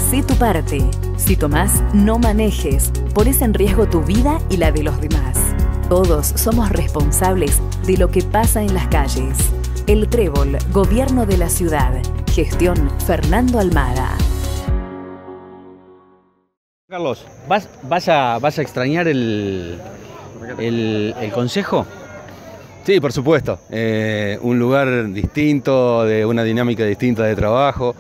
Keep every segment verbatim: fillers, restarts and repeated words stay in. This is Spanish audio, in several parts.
Hacé tu parte. Si tomás, no manejes. Pones en riesgo tu vida y la de los demás. Todos somos responsables de lo que pasa en las calles. El Trébol, Gobierno de la Ciudad. Gestión Fernando Almada. Carlos, ¿vas, vas, a, vas a extrañar el, el, el consejo? Sí, por supuesto. Eh, un lugar distinto, de una dinámica distinta de trabajo,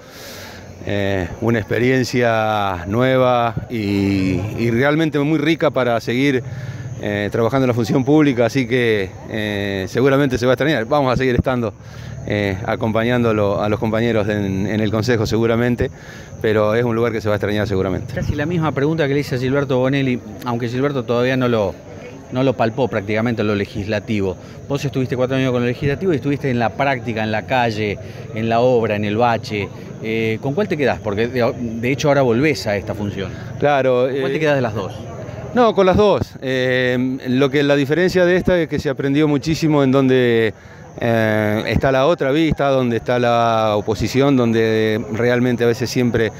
eh, una experiencia nueva y, y realmente muy rica para seguir eh, trabajando en la función pública, así que eh, seguramente se va a extrañar. Vamos a seguir estando eh, acompañándolo a los compañeros en, en el Consejo seguramente, pero es un lugar que se va a extrañar seguramente. Casi la misma pregunta que le hice a Gilberto Bonelli, aunque Gilberto todavía no lo... no lo palpó prácticamente en lo legislativo. Vos estuviste cuatro años con lo legislativo y estuviste en la práctica, en la calle, en la obra, en el bache. Eh, ¿Con cuál te quedás? Porque de hecho ahora volvés a esta función. Claro. ¿Con cuál eh, te quedás de las dos? No, con las dos. Eh, lo que la diferencia de esta es que se aprendió muchísimo en donde eh, está la otra vista, donde está la oposición, donde realmente a veces siempre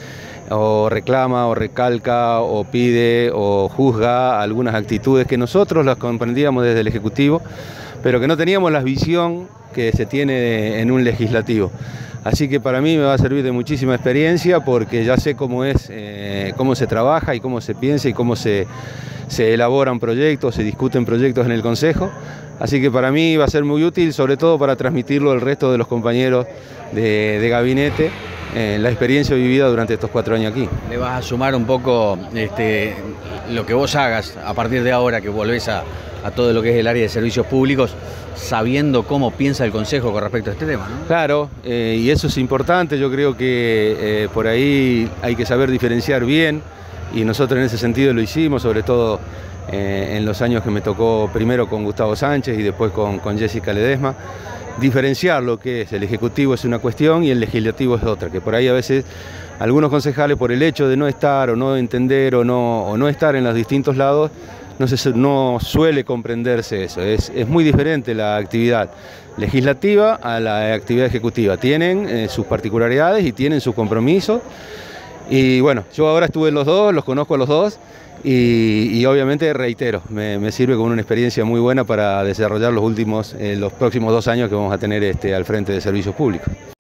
o reclama, o recalca, o pide, o juzga algunas actitudes que nosotros las comprendíamos desde el Ejecutivo, pero que no teníamos la visión que se tiene en un legislativo. Así que para mí me va a servir de muchísima experiencia porque ya sé cómo es, eh, cómo se trabaja y cómo se piensa y cómo se, se elaboran proyectos, se discuten proyectos en el Consejo. Así que para mí va a ser muy útil, sobre todo para transmitirlo al resto de los compañeros de, de gabinete, Eh, la experiencia vivida durante estos cuatro años aquí. Le vas a sumar un poco este, lo que vos hagas a partir de ahora que volvés a, a todo lo que es el área de servicios públicos, sabiendo cómo piensa el Consejo con respecto a este tema, ¿no? Claro, eh, y eso es importante. Yo creo que eh, por ahí hay que saber diferenciar bien, y nosotros en ese sentido lo hicimos, sobre todo eh, en los años que me tocó primero con Gustavo Sánchez y después con, con Jessica Ledesma. Diferenciar lo que es el Ejecutivo es una cuestión y el Legislativo es otra, que por ahí a veces algunos concejales, por el hecho de no estar o no entender o no, o no estar en los distintos lados, no, se, no suele comprenderse eso. Es, es muy diferente la actividad legislativa a la actividad ejecutiva. Tienen eh, sus particularidades y tienen sus compromisos. Y bueno, yo ahora estuve en los dos, los conozco a los dos. Y, y obviamente reitero, me, me sirve como una experiencia muy buena para desarrollar los últimos, eh, los próximos dos años que vamos a tener este, al frente de servicios públicos.